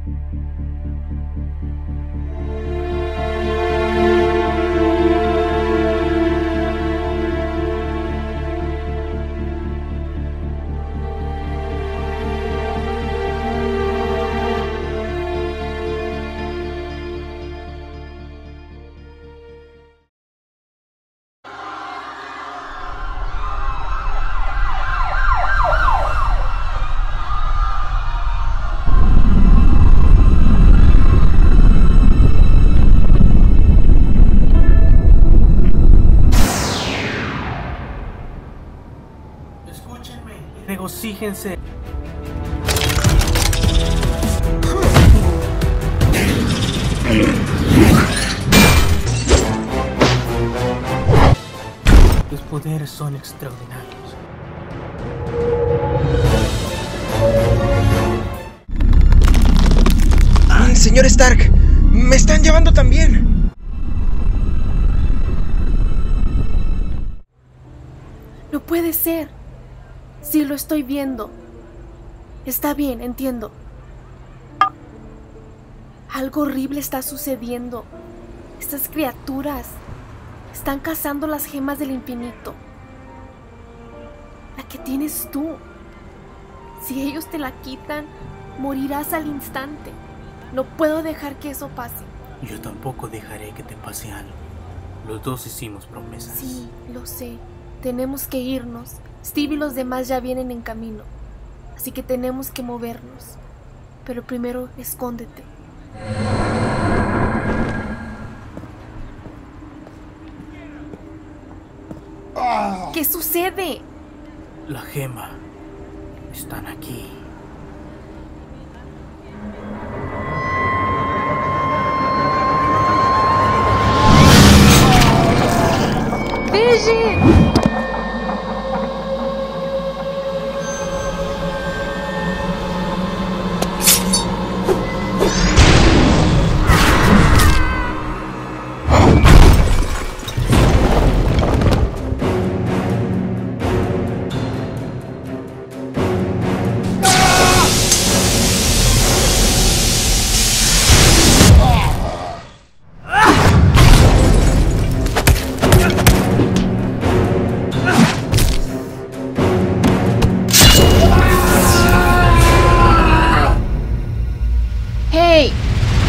Escúchenme y regocíjense. Tus poderes son extraordinarios. Señor Stark, me están llevando también. No puede ser. Sí, lo estoy viendo. Está bien, entiendo. Algo horrible está sucediendo. Estas criaturas están cazando las gemas del infinito. La que tienes tú. Si ellos te la quitan, morirás al instante. No puedo dejar que eso pase. Yo tampoco dejaré que te pase algo. Los dos hicimos promesas. Sí, lo sé. Tenemos que irnos. Steve y los demás ya vienen en camino. Así que tenemos que movernos. Pero primero, escóndete. ¿Qué sucede? La gema. Están aquí. ¡Vision! ¡Hey!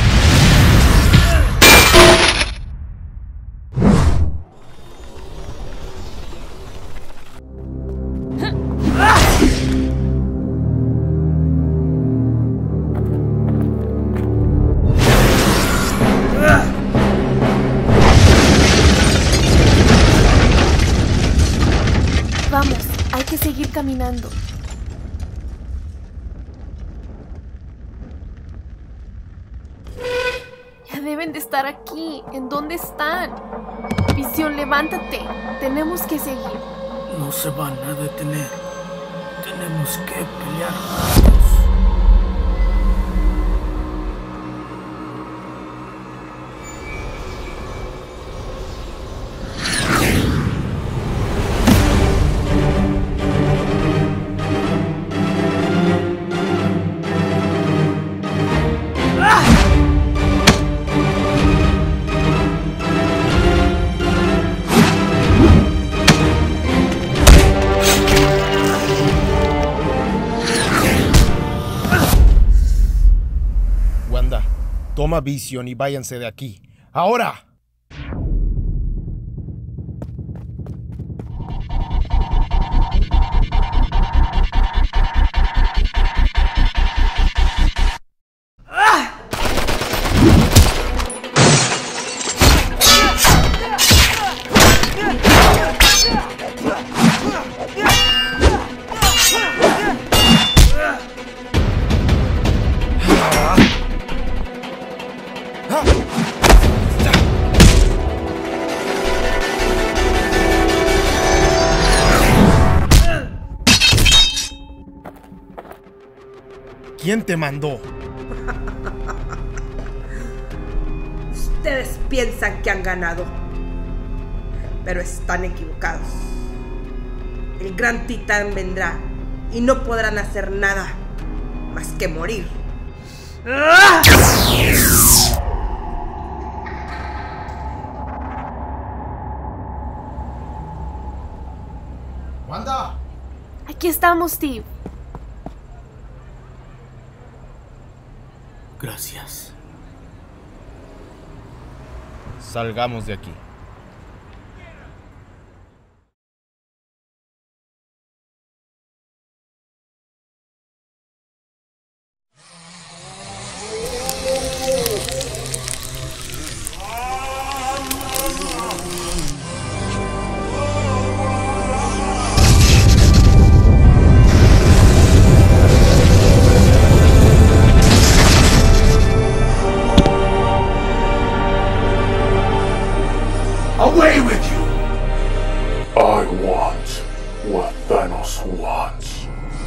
Vamos, hay que seguir caminando. Ya deben de estar aquí. ¿En dónde están? Visión, levántate. Tenemos que seguir. No se van a detener. Tenemos que pelear juntos. Toma Vision y váyanse de aquí. ¡Ahora! ¿Quién te mandó? Ustedes piensan que han ganado, pero están equivocados. El gran titán vendrá y no podrán hacer nada más que morir. ¡Wanda! Aquí estamos, Steve. Gracias. Salgamos de aquí. Away with you! I want what Thanos wants.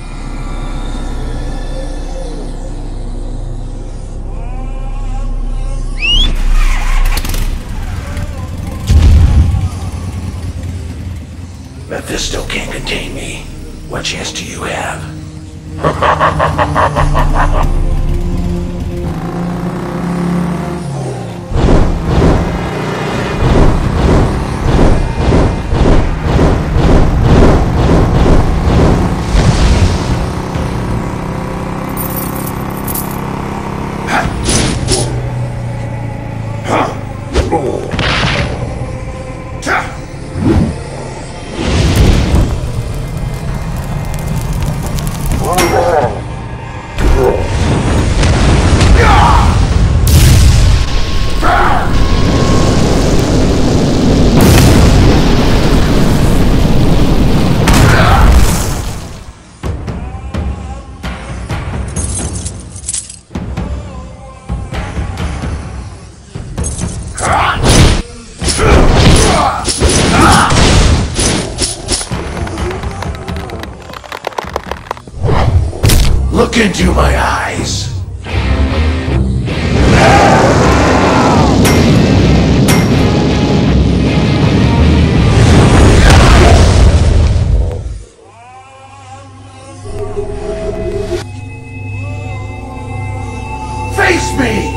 Mephisto can't contain me. What chance do you have? Look into my eyes. Face me!